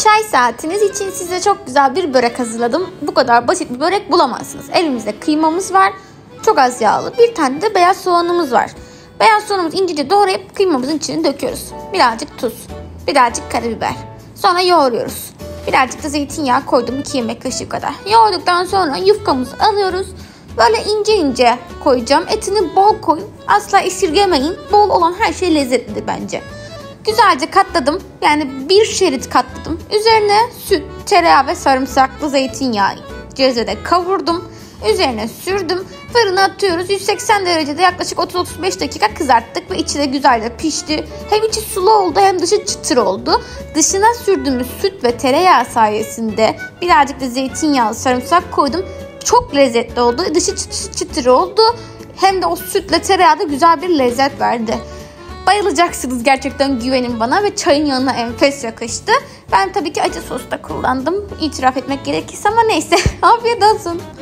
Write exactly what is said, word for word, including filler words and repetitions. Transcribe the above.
Çay saatiniz için size çok güzel bir börek hazırladım. Bu kadar basit bir börek bulamazsınız. Elimizde kıymamız var. Çok az yağlı. Bir tane de beyaz soğanımız var. Beyaz soğanımızı ince doğrayıp kıymamızın içine döküyoruz. Birazcık tuz. Birazcık karabiber. Sonra yoğuruyoruz. Birazcık da zeytinyağı koydum, iki yemek kaşığı kadar. Yoğurduktan sonra yufkamızı alıyoruz. Böyle ince ince koyacağım. Etini bol koyun. Asla esirgemeyin. Bol olan her şey lezzetlidir bence. Güzelce katladım. Yani bir şerit katladım. Üzerine süt, tereyağı ve sarımsaklı zeytinyağı cezvede kavurdum. Üzerine sürdüm. Fırına atıyoruz. yüz seksen derecede yaklaşık otuz otuz beş dakika kızarttık ve içi de güzelce pişti. Hem içi sulu oldu hem dışı çıtır oldu. Dışına sürdüğümüz süt ve tereyağı sayesinde birazcık da zeytinyağlı sarımsak koydum. Çok lezzetli oldu. Dışı çıtır çıtır oldu. Hem de o sütle tereyağı da güzel bir lezzet verdi. Bayılacaksınız, gerçekten güvenin bana ve çayın yanına enfes yakıştı. Ben tabii ki acı sos da kullandım. İtiraf etmek gerekirse ama neyse. Afiyet olsun.